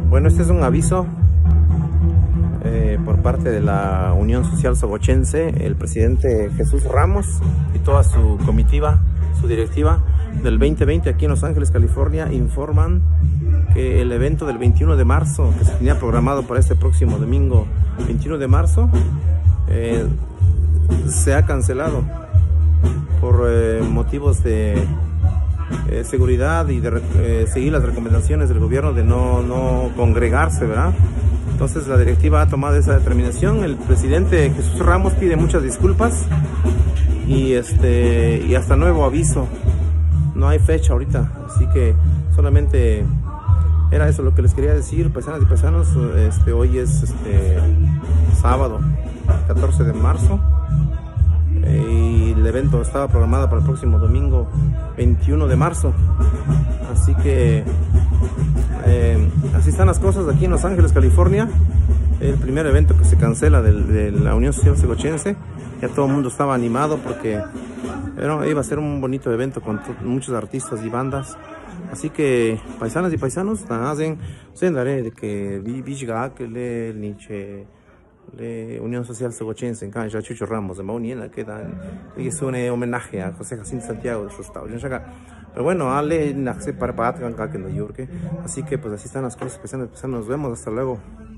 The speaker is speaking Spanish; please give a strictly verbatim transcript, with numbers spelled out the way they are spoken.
Bueno, este es un aviso eh, por parte de la Unión Social Sogochense. El presidente Jesús Ramos y toda su comitiva, su directiva del veinte veinte aquí en Los Ángeles, California, informan que el evento del veintiuno de marzo, que se tenía programado para este próximo domingo veintiuno de marzo, eh, se ha cancelado por eh, motivos de eh, seguridad y de eh, seguir las recomendaciones del gobierno de no, no congregarse, ¿verdad? Entonces la directiva ha tomado esa determinación. El presidente Jesús Ramos pide muchas disculpas y, este, y hasta nuevo aviso. No hay fecha ahorita, así que solamente era eso lo que les quería decir, paisanas y paisanos. Este, hoy es este, sábado catorce de marzo y el evento estaba programado para el próximo domingo veintiuno de marzo, así que eh, así están las cosas aquí en Los Ángeles, California. El primer evento que se cancela de, de la Unión Social Sogochense. Ya todo el mundo estaba animado porque bueno, iba a ser un bonito evento con muchos artistas y bandas. Así que paisanas y paisanos, hacen de que Vishga, que le Nietzsche, la Unión Social Sogochense en Cancha Chucho Ramos de Mauniela, que dan es un homenaje a José Jacinto Santiago de su estado. Pero bueno, ale nace para para así que pues así están las cosas, paisanas y paisanos, nos vemos, hasta luego.